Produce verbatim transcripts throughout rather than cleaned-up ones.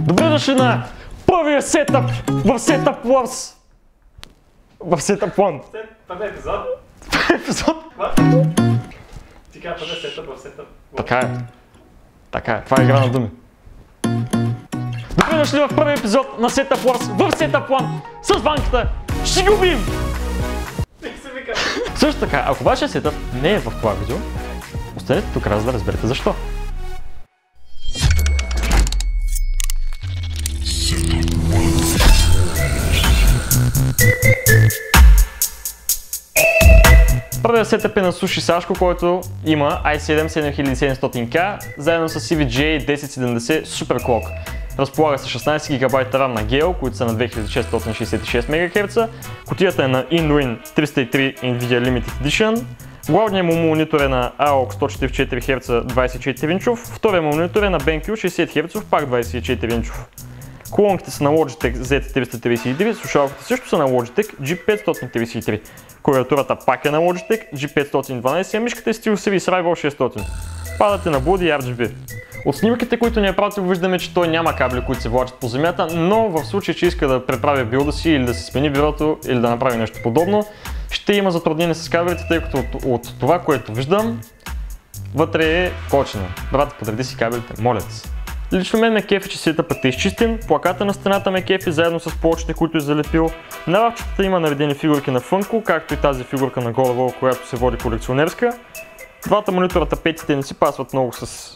Добре дошли на първия сетъп в Setup Wars! В Setup One! Първи епизод? Първи епизод? Ти каза първи сетъп в Setup Wars. Така е. Така е. Това е игра на думи. Добре дошли в първи епизод на Setup Wars в Setup One с банката. Ще ги убием! Също така, ако вашия сетъп не е в това видео, останете тук раз да разберете защо. Първият сетъп е на Sushi Сашко, който има ай седем седем хиляди и седемстотин К, заедно с си ви джи десет седемдесет Super Clock. Разполага с шестнайсет гигабайта RAM на Gale, които са на две хиляди шестстотин шейсет и шест мегахерца. Кутията е на InWin триста и три NVIDIA Limited Edition. Главният му монитор е на ей о икс сто четиридесет и четири херца двайсет и четири инчов. Вторият му монитор е на BenQ шейсет херца, пак двайсет и четири инчов. Колонките са на Logitech зет триста трийсет и три, слушалките също са на Logitech джи петстотин трийсет и три. Клавиатурата пак е на Logitech джи петстотин и дванайсет, а мишката е SteelSeries Rival шестстотин. Падате на Bloody ар джи би. От снимките, които ни е пратил, виждаме, че той няма кабели, които се влачат по земята, но в случай, че иска да преправи билда си или да си смени бюрото или да направи нещо подобно, ще има затруднение с кабелите, тъй като от, от това, което виждам, вътре е кочина. Брат, подреди си кабелите, моля се. Лично мен ме кефи, че сетъпът е изчистен, плаката на стената ме кефи, заедно с плочите, които е залепил. На лавчетата има наредени фигурки на Funko, както и тази фигурка на гола, която се води колекционерска. Двата монитората петите не си пасват много с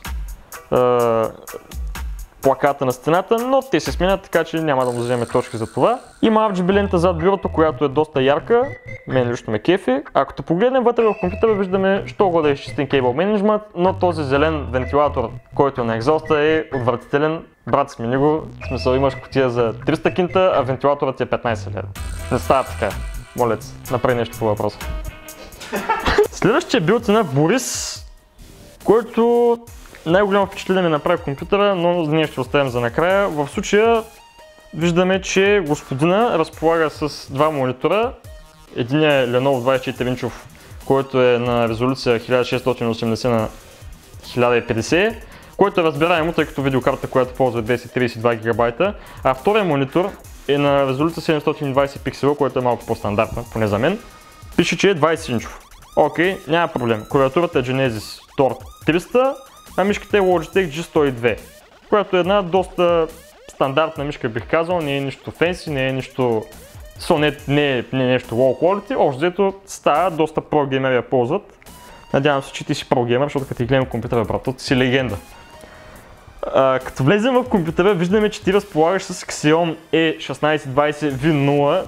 е, плаката на стената, но те се сменят, така че няма да му вземе точки за това. Има ар джи би лента зад бюрото, която е доста ярка, мен лично ме кефи. Ако те погледнем вътре в компютъра, виждаме, що го да е изчистен кейбъл менеджмент, но този зелен вентилатор, който е на екзоста, е отвратителен. Брат, смени го, в смисъл имаш кутия за триста кинта, а вентилаторът е петнайсет лева. Не става така. Моля се, направи нещо по въпроса. Следващия билд е на Борис, който най-голямо впечатление ми направи в компютъра, но ние ще оставим за накрая. В случая виждаме, че господина разполага с два монитора. Единият е Lenovo двайсет и четири инчов, който е на резолюция хиляда шестстотин и осемдесет на хиляда и петдесет, който е разбираемо, тъй като видеокарта, която ползва двеста трийсет и два гигабайта, а вторият монитор е на резолюция седемстотин и двайсет пиксела, което е малко по-стандартна, поне за мен. Пише, че е двайсет инчов. Окей, няма проблем. Клавиатурата е Genesis Tor триста, а мишката е Logitech джи сто и две, която е една доста стандартна мишка, бих казал, не е нищо фенси, не е нищо Sonet, не е, не е нещо low quality, общо взето става, доста про-геймери я ползват. Надявам се, че ти си про-геймер, защото като ти гледам компютъра, брат, ти си легенда. А, като влезем в компютъра, виждаме, че ти разполагаш с Xeon и шестнайсет двайсет ви нула.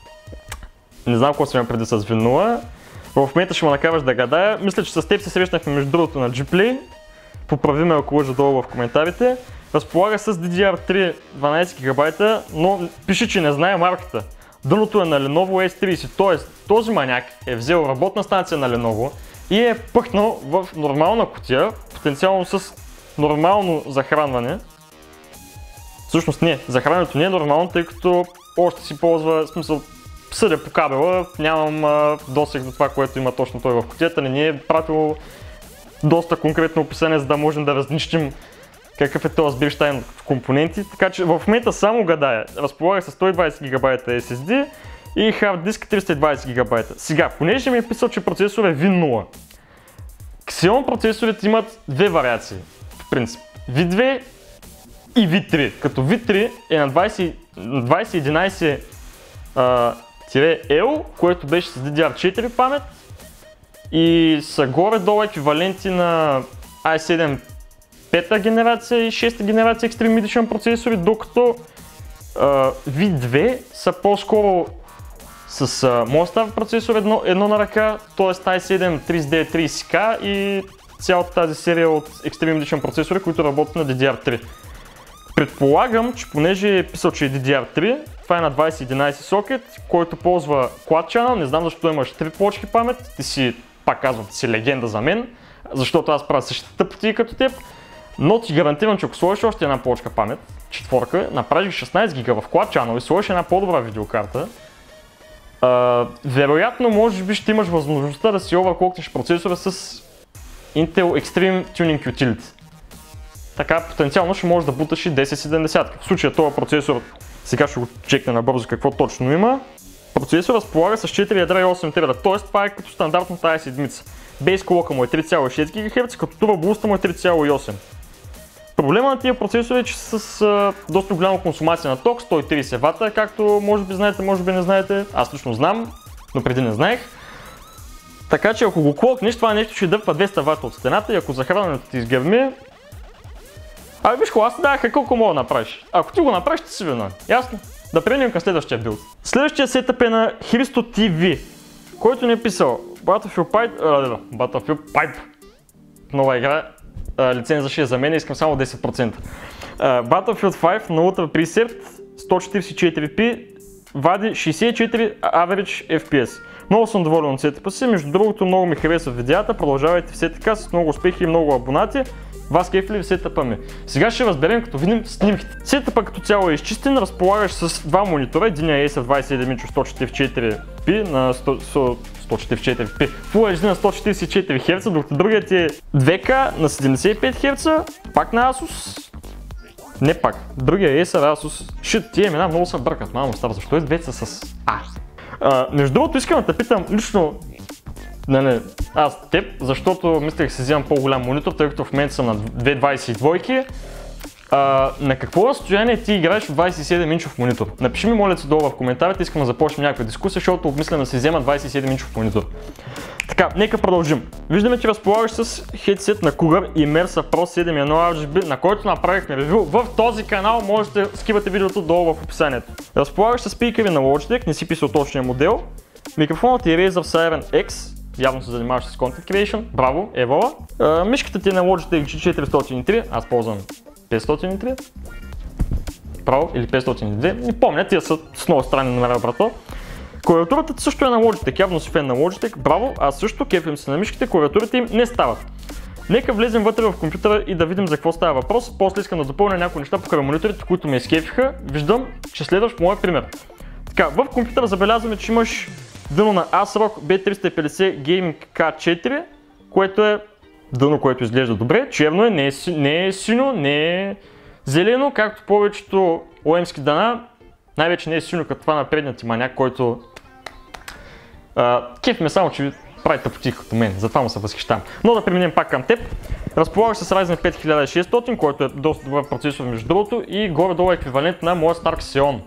Не знам какво си има преди с ви нула. В момента ще ме накараш да гадая. Мисля, че с теб се срещнахме между другото на G-Play. Поправи ме, ако лъжа, долу в коментарите. Разполага с ди ди ар три дванайсет гигабайта, но пише, че не знае марката. Дъното е на Lenovo ес трийсет, т.е. този маняк е взел работна станция на Lenovo и е пъхнал в нормална кутия, потенциално с нормално захранване. Всъщност не, захранването не е нормално, тъй като още си ползва, в смисъл, съдя по кабела, нямам а, досег до това, което има точно той в кутията, не ни е пратил доста конкретно описание, за да можем да разнищим какъв е този сбирщайн компоненти, така че в момента само гадая. Разполага с сто и двайсет гигабайта ес ес ди и хард диск триста и двайсет гигабайта. Сега, понеже ми е писал, че процесор е ви нула, Xeon процесорите имат две вариации, в принцип, ви две и ви три, като ви три е на двайсет и единайсет L, което беше с ди ди ар четири памет и са горе-долу еквиваленти на ай седем пета генерация и шеста генерация Extreme Edition процесори, докато uh, ви две са по-скоро с uh, Monster процесор едно, едно на ръка, т.е. ай седем трийсет и девет трийсет К и цялата тази серия от Extreme Edition процесори, които работят на ди ди ар три. Предполагам, че понеже е писал, че е ди ди ар три, това е на двайсет и единайсет сокет, който ползва Quad Channel, не знам защо имаш три плочки памет, ти си, пак казвам, ти си легенда за мен, защото аз правя същите тъпоти като теб, но ти гарантирам, че ако сложиш още една плочка памет, четворка, направиш шестнайсет гига в Quad Channel и сложиш една по-добра видеокарта, а, вероятно може би ще имаш възможността да си overclockнеш процесора с Intel Extreme Tuning Utility. така потенциално ще може да буташ и десет седемдесет. В случая този процесор, сега ще го чекне набързо какво точно има. Процесор разполага с четири ядра и осем тредъра, т.е. това е като стандартната ай седем. Бейс клока му е три цяло и шест гигахерца, като Turbo Boost му е три цяло и осем. Проблема на тия процесори е, че са с а, доста голяма консумация на ток, сто и тридесет вата, както може би знаете, може би не знаете. Аз лично знам, но преди не знаех. Така че ако го клокнеш, това нещо ще дърпа двеста вата от стената и ако захранването ти изгърми... Абе виж хубаво, аз ти давах колко мога да направиш. Ако ти го направиш, ти си виновен. Ясно? Да преминем към следващия билд. Следващия сетъп е на Христо ти ви, който ни е писал Battlefield Pipe, uh, Battlefield Pipe, нова игра, uh, лиценза ще е за мен, искам само десет процента. Uh, Battlefield пет на Ultra Preset, сто четиридесет и четири пи, вади шейсет и четири Average еф пи ес. Много съм доволен от сетъпа си, между другото много ми харесва видеята, продължавайте все така с много успехи и много абонати. Вас кефли ли сетъпа ми? Сега ще разберем, като видим снимките. Сетъпа като цяло е изчистен, разполагаш с два монитора, един е Acer двадесет и седем инчов сто четиридесет и четири пи на сто четиридесет и четири пи, Full ейч ди на сто четиридесет и четири херца, докато другият е две К на седемдесет и пет херца, пак на Asus. Не пак, другия е Acer Asus. Шит, тия имена много се бъркат, мамо стар, защо е двете са с А? А, между другото искам да те питам лично, не, не, аз теб, защото мислех си вземам по-голям монитор, тъй като в момента съм на две двадесет и две. А, на какво разстояние ти играеш в двадесет и седем инчов монитор? Напиши ми, моля се, долу в коментарите, искам да започнем някаква дискусия, защото обмислям да си взема двадесет и седем инчов монитор. Така, нека продължим. Виждаме, че разполагаш с хедсет на Cougar Immersa Pro седем точка едно ар джи би, на който направихме ревю в този канал, можете да скипате видеото долу в описанието. Разполагаш с спикъри на Logitech, не си писал точния модел. Микрофонът е Razer Siren X, явно се занимаваш с Content Creation, браво, евола. А, мишката ти е на Logitech джи четиристотин и три, аз ползвам петстотин и три, право, или петстотин и две, не помня, тия са с много странни номера, брато. Клавиатурата също е на Logitech, явно си фен на Logitech, браво, аз също кефим се на мишките, клавиатурите им не стават. Нека влезем вътре в компютъра и да видим за какво става въпрос, после искам да допълня някои неща покрай мониторите, които ме изкефиха, виждам, че следваш моя пример. Така, в компютъра забелязваме, че имаш дъно на ASRock би триста и петдесет Gaming К четири, което е дъно, което изглежда добре, черно е, не е, не е синьо, не е зелено, както повечето лоемски дъна, най-вече не е синьо като това на предния ти маняк, който а, кеф ме само, че прави тъпоти като мен, затова му се възхищавам. Но да преминем пак към теб. Разполагаш с Ryzen пет хиляда и шестстотин, който е доста добър процесор между другото и горе-долу еквивалент на моя стар Xeon.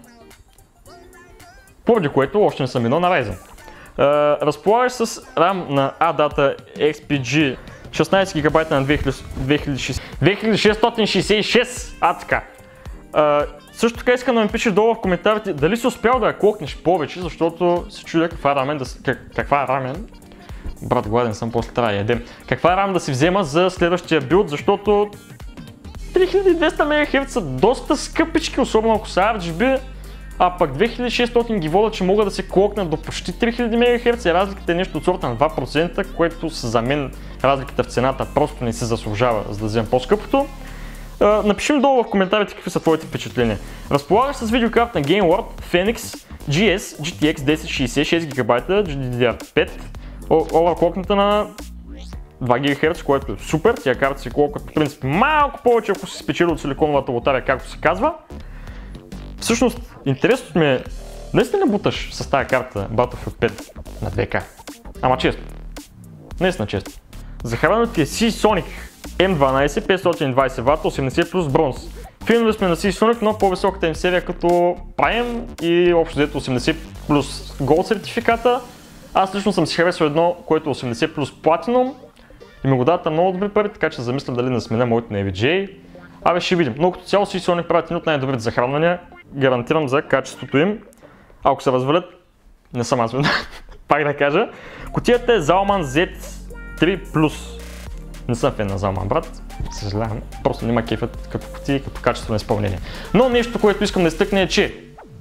Поради което още не съм минал на Ryzen. Uh, разполагаш с RAM на A D A T A X P G шестнадесет гигабайта на две хиляди шестстотин шейсет и шест, а така. Uh, също така искам да ми пишеш долу в коментарите дали си успял да я клокнеш повече, защото се чудя каква е рамен да си... Как, каква е рамен? Брат, гладен съм, после трябва да ядем. Каква е рам да си взема за следващия билд, защото три хиляди и двеста мегахерца са доста скъпички, особено ако са ар джи би. А пък две хиляди и шестстотин ги водят, че могат да се клокнат до почти три хиляди мегахерца и разликата е нещо от сорта на два процента, което за мен разликата в цената просто не се заслужава, за да вземем по-скъпото. Напиши ми долу в коментарите какви са твоите впечатления. Разполагаш с видеокарта на GameWorld Phoenix джи ес джи ти екс десет шейсет шест гигабайта джи ди ди ар пет, оверклокната на два гигахерца, което е супер. Тия карти се клокват по принцип малко повече, ако си спечели от силиконовата лотария, както се казва. Всъщност, интересното ми е, наистина буташ с тази карта Battlefield пет на две К. Ама често. Наистина често. Захранването ти е Seasonic М дванадесет петстотин и двадесет вата, осемдесет плюс бронз. Фенове сме на Seasonic, но по-високата им серия като Prime и общо взето осемдесет плюс Gold сертификата. Аз лично съм си харесал едно, което е осемдесет плюс Platinum и ми го дадат много добри пари, така че замислям дали да сменя моите на Ей Ви Джей. Абе ще видим, но като цяло Seasonic правят един от най-добрите захранвания, гарантирам за качеството им. Ако се развалят, не съм аз виновен, пак да кажа. Кутията е Zalman зет три плюс. Не съм фен на Zalman, брат, съжалявам, просто няма кефът като кутия и като качество на изпълнение. Но нещо, което искам да изтъкне е, че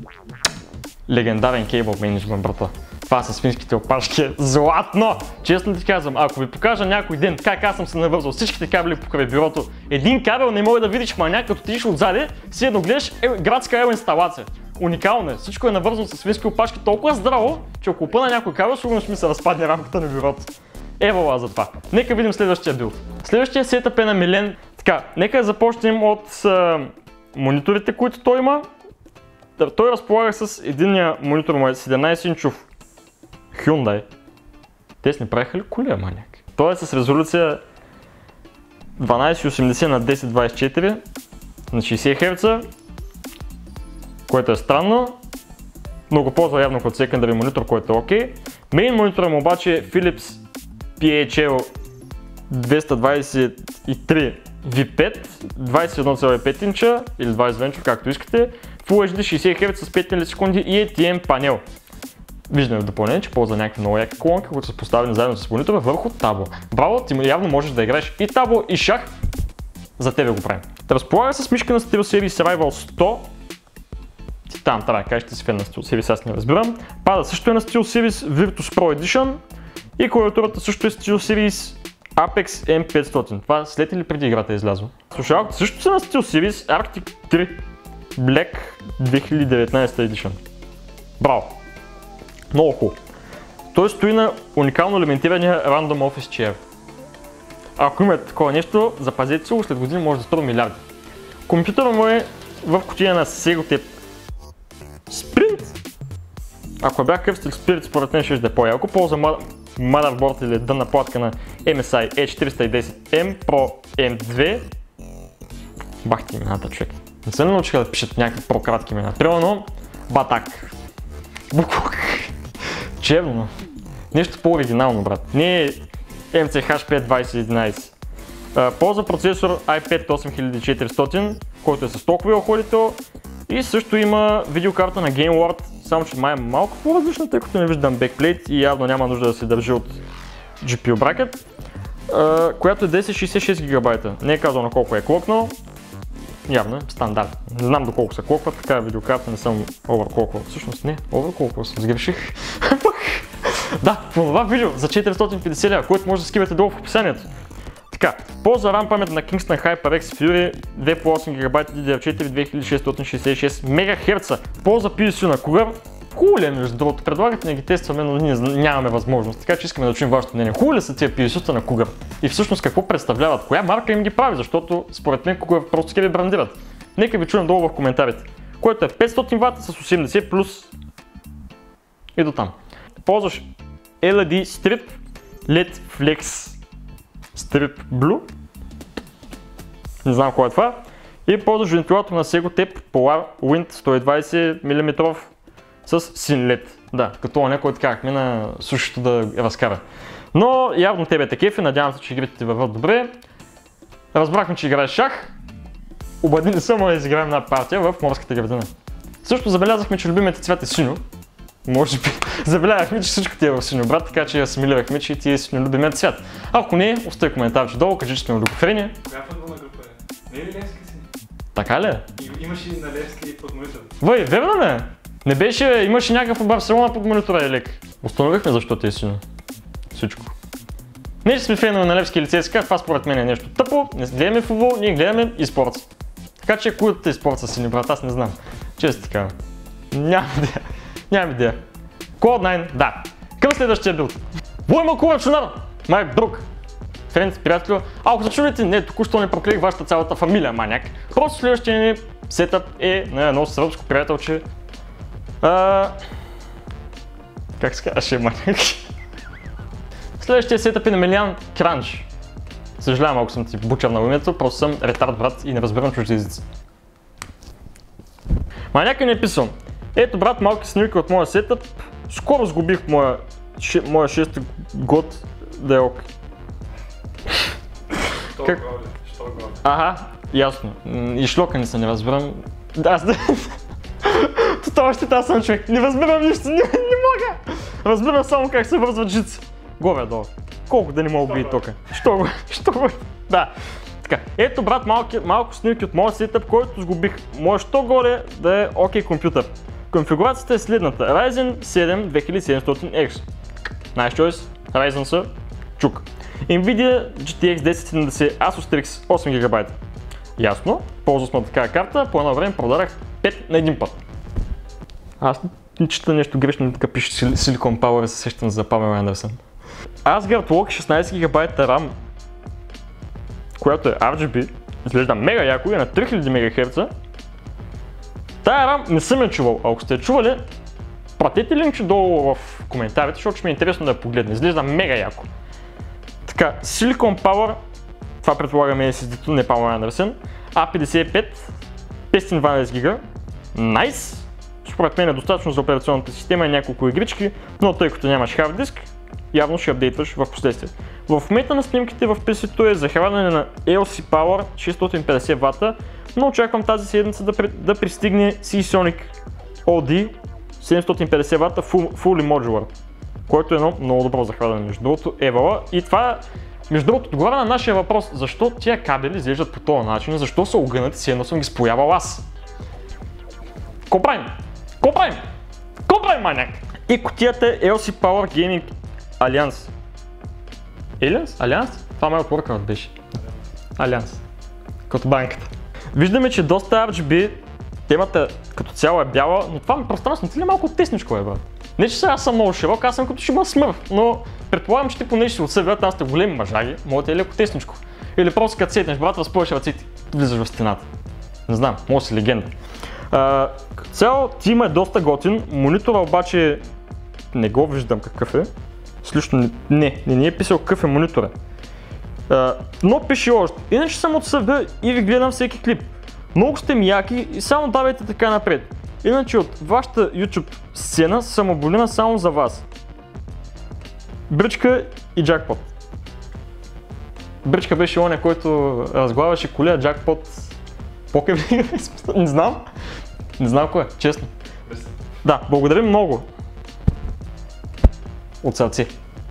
легендарен кейбъл менеджмент, брата. Това с финските опашки е златно! Честно ти казвам, ако ви покажа някой ден как аз съм се навързал всичките кабели покрай бюрото, един кабел не мога да видиш маняк, като тиш отзади, си едно гледаш е, градска ел инсталация. Уникално е, всичко е навързано с фински опашки толкова здраво, че ако опъна някой кабел, сигурно ще ми се разпадне рамката на бюрото. Евала за това. Нека видим следващия билд. Следващия сетъп е на Милен Така, нека започнем от а, мониторите, които той има. Той разполага с единния монитор му е седемнайсет инчов Hyundai. Те си не правиха ли коли, маняк? Той е с резолюция дванайсет осемдесет на десет двайсет и четири на шейсет херца, което е странно. Много ползва явно като секундари монитор, който е окей. Мейн монитора му обаче е Philips пи ейч ел двеста двайсет и три ви пет, двайсет и едно цяло и пет инча или двайсет два инча, както искате. Full ейч ди шейсет херца с пет милисекунди и ей ти ем панел. Виждаме в допълнение, че ползва някакви много яки колонки, които са поставени заедно с монитора върху табло. Браво, ти явно можеш да играеш и табло, и шах. За тебе го правим. Разполага с мишка на SteelSeries Rival сто. Ти там трябва да кажеш, ти си фен на SteelSeries, аз не разбирам. Пада също е на SteelSeries Virtus Pro Edition. И клавиатурата също е SteelSeries Apex ем петстотин. Това след или преди играта е излязло. Слушалката също са на SteelSeries Arctic три Black две хиляди и деветнайсета Edition. Браво! Много хубаво. Той стои на уникално елементирания Random Office Chair. Ако имате такова нещо, запазете се го, след години може да струва милиарди. Компютърът му е в кутия на Segotep Sprint. Ако бях кръстил Spirit, според мен ще да е по-ялко. Ползва motherboard или дънна платка на ем ес ай и четириста и десет ем Pro ем две. Бах ти имената, човек. Не се научиха да пишат някакви по-кратки имена. Примерно Батак. Буклук. Черно. Нещо по-оригинално, брат. Не е ем си ейч пет двайсет единайсет. Ползва процесор ай пет осем хиляди и четиристотин, който е с токовия охладител. И също има видеокарта на GameWorld, само че май е малко по-различна, тъй като не виждам бекплейт и явно няма нужда да се държи от джи пи ю бракет, която е двеста шейсет и шест гигабайта. Не е казал на колко е клокнал. Явно е стандарт. Не знам доколко се клоква, така видеокарта не съм оверклоквал. Всъщност не, оверклоквал съм, сгреших. Да, по това видео за четиристотин и петдесет лева, което може да скивате долу в описанието. Така, ползва RAM памет на Kingston HyperX Fury две по осем гигабайта ди ди ар четири две хиляди шестстотин шейсет и шест мегахерца. Ползва пи ес ю на Cougar. Хубаво ли е, между другото? Предлагате да ги тестваме, но ние нямаме възможност, така че искаме да чуем вашето мнение. Хубаво ли са тия пи ес ю-та на Cougar? И всъщност какво представляват? Коя марка им ги прави? Защото според мен Cougar просто ще ви брандират. Нека ви чуем долу в коментарите. Което е петстотин вата с осемдесет плюс и до там. Ползваш ел и ди Strip лед Flex Strip Blue. Не знам кой е това. И ползваш вентилатор на Segotep Polar Wind сто и двайсет милиметров с син лед. Да, като някой казахме на сушито да разкара. Но явно тебе те кефи, надявам се, че игрите ти върват добре. Разбрахме, че играеш шах. Обадили съм да изиграем една партия в морската градина. Също забелязахме, че любимите цвят е синьо. Може би забелязахме, че всичко ти е в синьо, брат, така че асимилирахме, че ти е синьо любимият цвят. Ако не, остави коментарче долу, кажи, че сме олигофрени. Коя футболна група е? Не е ли Левски си? Така ли? И, имаш и на Левски под монитор. Въй, верно ли? Не беше, имаше някакъв в Барселона под монитора, е лек. Установихме защо ти е синьо. Всичко. Не, че сме фенове на Левски или ЦСКА, това според мен е нещо тъпо, не гледаме футбол, ние гледаме и спорт. Така че коят е спорт с сини, брат, аз не знам. Често така. Нямам идея. Нямам идея. код девет, да. Към следващия билд. Войма Кула Чунар, май друг. Френц, приятел. А ако се чудите, не, току-що не проклеих вашата цялата фамилия, маняк. Просто следващия ни сетъп е на едно сръбско приятелче. А... Как се казваше, маняк? Следващия сетъп е на Милиан Кранч. Съжалявам, ако съм ти бучар на името, просто съм ретард, брат, и не разбирам чужди езици. Маняка ни е писал. Ето, брат, малки снимки от моя сетъп. Скоро сгубих моя, ше, моя шести год да е ок. Що Как? горе? Що горе? Ага, ясно. И шлока не се не разбирам. Да, аз да... Това ще тази съм човек. Не разбирам нищо, не, не мога. Разбирам само как се вързват жици. Горе-долу. Колко да не мога би тока. Що го? Що го? Да. Така. Ето, брат, малки, малко снимки от моя сетъп, който сгубих. Може що горе да е окей компютър. Конфигурацията е следната. Ryzen седем две хиляди и седемстотин екс. Nice choice. Ryzen са чук. Nvidia джи ти екс десет седемдесет Asus ар икс осем гигабайта. Ясно. Ползвал сме такава карта. По едно време продадах пет на един път. Аз не чета нещо грешно, така пише Silicon Power и се сещам за Памела Андерсън. Asgard Walk шестнайсет гигабайта RAM, която е ар джи би, изглежда мега яко и на три хиляди мегахерца. Тая RAM не съм я чувал, а ако сте я чували, пратете линк долу в коментарите, защото ще ми е интересно да я погледне. Изглежда мега яко. Така, Silicon Power, това предполагаме ес ес ди-то, не Power Anderson, А петдесет и пет, петстотин и дванадесет гига, найс. Според мен е достатъчно за операционната система и няколко игрички, но тъй като нямаш хард диск, явно ще апдейтваш в последствие. В момента на снимките в пи си-то е захранване на ел си Power шестстотин и петдесет вата, но очаквам тази седмица да, при, да пристигне Seasonic о ди седемстотин и петдесет вата Fully Modular, което е едно много добро захранване между другото Евала. И това, между другото, отговаря на нашия въпрос, защо тия кабели изглеждат по този начин, защо са огънати, си едно съм ги споявал аз. Ко правим? Ко правим? Ко правим, маняк? И кутията е ел си Power Gaming Alliance. Alliance? Alliance? Това май отворка беше. Alliance. Като банката. Виждаме, че доста ар джи би темата като цяло е бяла, но това ми пространството ли е малко тесничко е, брат? Не, че сега аз съм много широк, аз съм като ще има смърв, но предполагам, че ти поне ще се отсъвят, аз сте големи мъжаги, може да е леко тесничко. Или просто като сетнеш, брат, разпъваш ръцете, влизаш в стената. Не знам, може си легенда. Uh, цял тима е доста готин, монитора обаче не го виждам какъв е. Слично не, не, не ни е писал какъв е монитора. Uh, но пише още. Иначе съм от съда и ви гледам всеки клип. Много сте ми яки и само давайте така напред. Иначе от вашата YouTube сцена съм оболена само за вас. Бричка и Джакпот. Бричка беше оня, който разглавяше колея, Джакпот покер. Не знам. Не знам кой е, честно. Да, благодарим много. От сърце.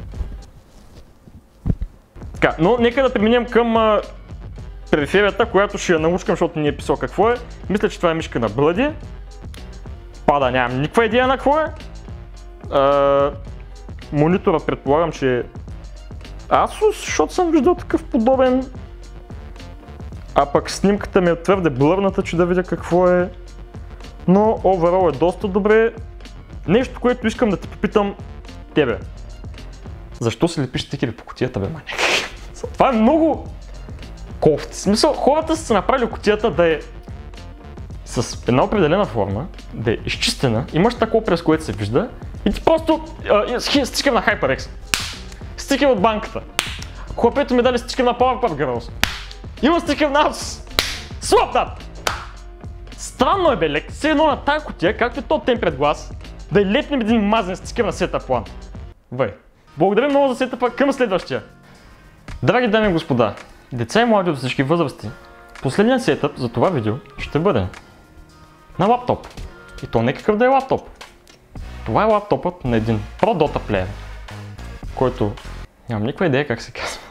Така, но нека да преминем към а, периферията, която ще я научкам, защото не е писал какво е. Мисля, че това е мишка на Блъди. Пада, нямам никаква идея на какво е. А, монитора предполагам, че е Asus, защото съм виждал такъв подобен. А пък снимката ми е твърде блърната, че да видя какво е. Но оверол е доста добре. Нещо, което искам да те попитам тебе. Защо си лепиш стикери по кутията, бе, маняк? Това е много кофти. В смисъл, хората са се направили кутията да е с една определена форма, да е изчистена, имаш тако през което се вижда и ти просто а, стикер на HyperX. Стикер от банката. Хлопето ми дали стикер на Powerpuff Girls. Има стикер на Asus. Swap that! Странно е, бе, лек. Все едно на тая кутия, както е то темпред глас, да е лепнем един мазен стикер на Setup One. Вай. Благодаря много за сетъпа, към следващия. Драги дами и господа, деца и млади от всички възрасти, последният сетъп за това видео ще бъде на лаптоп. И то не какъв да е лаптоп. Това е лаптопът на един Pro Dota плеер, който нямам никаква идея как се казва.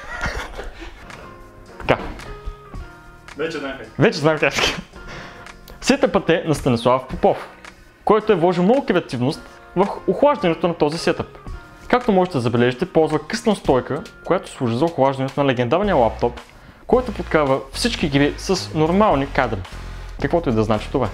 Така. Вече знам как. Вече знам как. Сетъпът е на Станислав Попов, който е вложил много креативност в охлаждането на този сетъп. Както можете да забележите, ползва късна стойка, която служи за охлаждането на легендарния лаптоп, който подкарва всички игри с нормални кадри. Каквото и да значи това.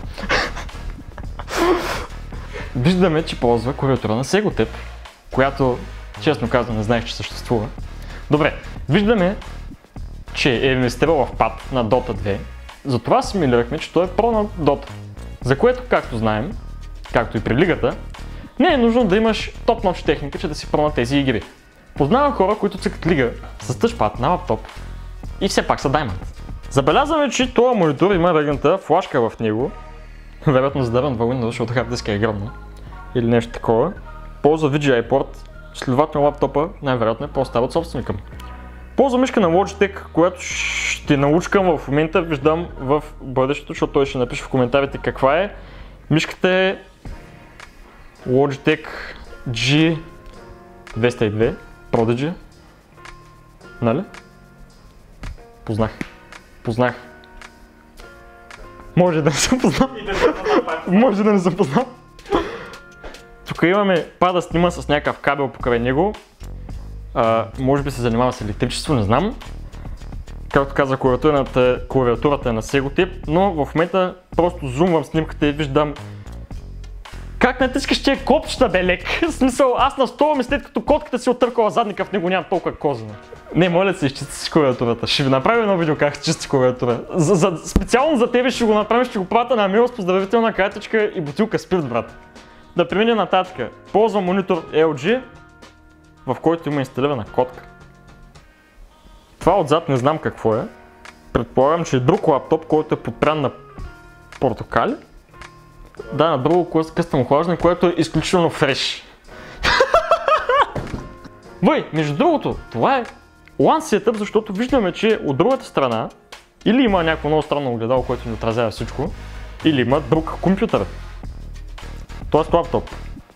Виждаме, че ползва клавиатура на Segotep, която, честно казвам, не знаех, че съществува. Добре, виждаме, че е инвестирал в пад на Dota две, затова симулирахме, че той е про на Dota, за което, както знаем, както и при лигата, не е нужно да имаш топ-нотч техника, че да си про на тези игри. Познавам хора, които цъкат лига с тъчпад на лаптоп и все пак са даймонд. Забелязваме, че този монитор има регната флашка в него, вероятно задърван във Windows, защото хард диска е гръмна или нещо такова. Ползва ви джи ай порт, следователно лаптопа най-вероятно е по-стар от собственика му. Ползва мишка на Logitech, която ще научкам в момента, виждам в бъдещето, защото той ще напише в коментарите каква е. Мишката е Logitech джи двеста и две Prodigy. Нали? Познах. Познах. Може да не съм познал. Може да не съм познал. Тук имаме пада снима с някакъв кабел покрай него. А, може би се занимава с електричество, не знам. Както казах, клавиатурата, клавиатурата е на Segotep, но в момента просто зумвам снимката и виждам Как натискаш тия копчета, бе, лек? В смисъл, аз настоявам и след като котката си оттъркала задника, в него няма толкова козина. Не, моля се, изчисти си клавиатурата. Ще ви направя едно видео как се чисти клавиатура. За, за, специално за тебе ще го направим, ще го пратя на мейл с поздравителна картичка и бутилка спирт, брат. Да преминем нататък. Ползвам монитор ел джи, в който има инсталирана котка. Това отзад не знам какво е. Предполагам, че е друг лаптоп, който е подпрян на портокали. Да, на друго къстъм охлаждане, което е изключително фреш. Въй, между другото, това е LAN setup, защото виждаме, че от другата страна или има някакво много странно огледало, което ни отразява всичко, или има друг компютър. Тоест лаптоп.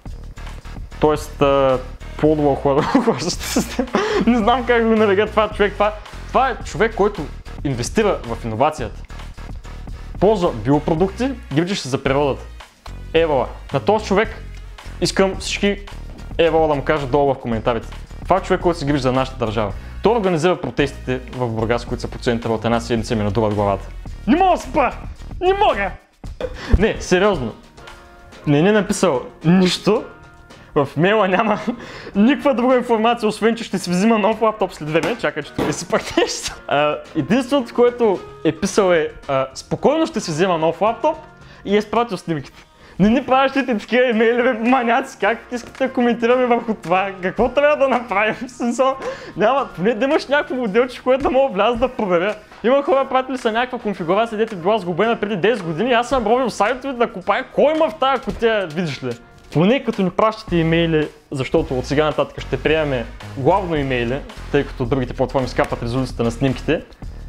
Тоест по-добро охлаждаща система. Не знам как го нарека това човек. Това, това е човек, който инвестира в иновацията. Ползва биопродукти, грижиш се за природата. Евала. На този човек искам всички евала да му кажа долу в коментарите. Това е човек, който се грижи за нашата държава. Той организира протестите в Бургас, които са по центъра от една седмица ми надуват главата. Не мога да спа! Не мога! Не, сериозно. Не ни е написал нищо. В мейла няма никаква друга информация, освен че ще си взима нов лаптоп след време. Чакай, че това си пак нещо. Единственото, което е писал е а, спокойно ще си взема нов лаптоп и е изпратил снимките. Не ни пращайте такива имейли, маняци, как искате да коментираме върху това, какво трябва да направим? Няма, поне да имаш някакво моделче, което да мога вляза да проверя. Има хора, пратили са някаква конфигурация, дето била сгубена преди десет години, аз съм робил сайтовете да купая кой има в тази кутия, видиш ли? Поне като ни пращате имейли, защото от сега нататък ще приемаме главно имейли, тъй като другите платформи скапват резолюцията на снимките.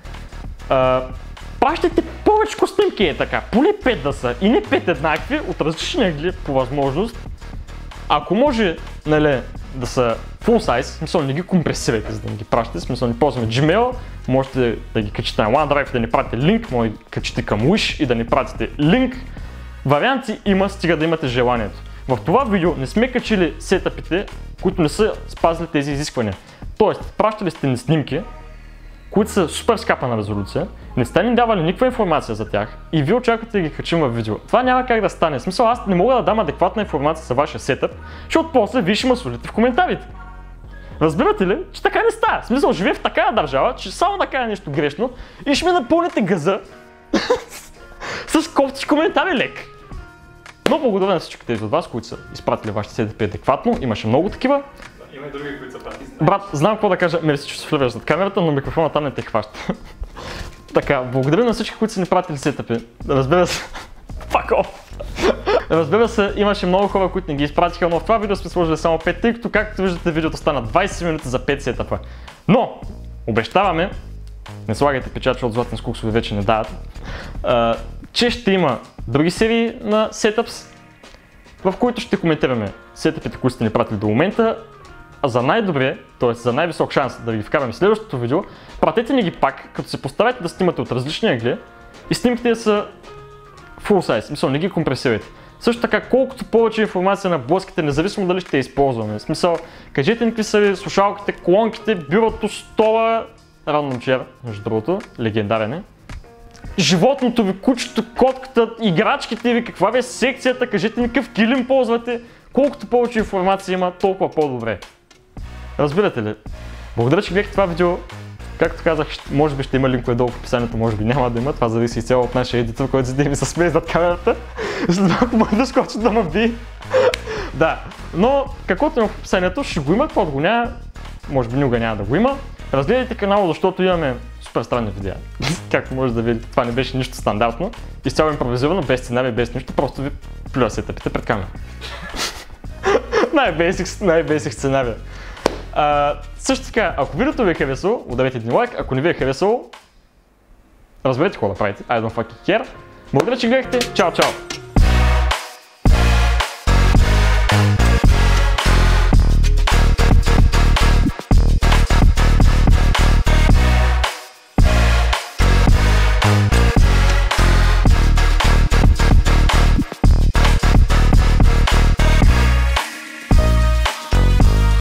А, пращайте повече снимки е така, поне пет да са и не пет еднакви, от различни ъгли по възможност. Ако може, нали, да са full size, смисъл не ги компресирайте, за да не ги пращате, смисъл не ползваме Gmail, можете да ги качите на OneDrive, да ни пратите линк, може да ги качите към Wish и да ни пратите линк. Варианти има, стига да имате желанието. В това видео не сме качили сетъпите, които не са спазили тези изисквания. Тоест, пращали сте ни снимки, които са супер скапана резолюция, не сте ни давали никаква информация за тях и вие очаквате да ги качим в видео. Това няма как да стане. В смисъл, аз не мога да дам адекватна информация за вашия сетъп, защото после вие ще ме слушате в коментарите. Разбирате ли, че така не става? В смисъл, живее в такава държава, че само да кажа нещо грешно и ще ми напълните газа с кофти коментари, лек. Но благодаря на всички тези от вас, които са изпратили вашите сетъпи адекватно. Имаше много такива. Има и други, които са пратили. Брат, знам какво да кажа. Мерси, че се вливаш зад камерата, но микрофона там не те хваща. Така, благодаря на всички, които са ни пратили сетъпи. Разбира се. Fuck off! Разбира се, имаше много хора, които не ги изпратиха, но в това видео сме сложили само пет, тъй като както виждате видеото стана двайсет минути за пет сетъпа. Но, обещаваме, не слагайте печат, защото златни скуксови вече не дават, а, че ще има други серии на сетъпс, в които ще коментираме сетъпите, които сте ни пратили до момента. А за най-добре, т.е. за най-висок шанс да ви ги вкараме в следващото видео, пратете ни ги пак, като се постарайте да снимате от различни ъгли и снимките са full size, мисъл, не ги компресирайте. Също така, колкото повече информация на блъските, независимо дали ще я използваме. В смисъл, кажете ни какви са ви слушалките, колонките, бюрото, стола, Random Chair, между другото, легендарен е. Животното ви, кучето, котката, играчките ви, каква ви е секцията, кажете ни какъв килим ползвате. Колкото повече информация има, толкова по-добре. Разбирате ли? Благодаря, че гледахте това видео. Както казах, може би ще има линкове долу в описанието, може би няма да има. Това зависи изцяло от нашия едитор, който седи ми се смее зад камерата. След малко може да скочи да ме би. Да, но каквото има в описанието, ще го има, каквото го няма. Може би никога няма да го има. Разгледайте канала, защото имаме супер странни видеа. Както може да видите, това не беше нищо стандартно. Изцяло импровизирано, без сценарий, без нищо, просто ви плюя сетъпите пред камера. Най-бейсик, най-бейсик сценария. А, също така, ако видеото ви е харесало, ударете един лайк, ако не ви е харесало, разберете какво да правите. I don't fucking care. Благодаря, че гледахте. Чао, чао!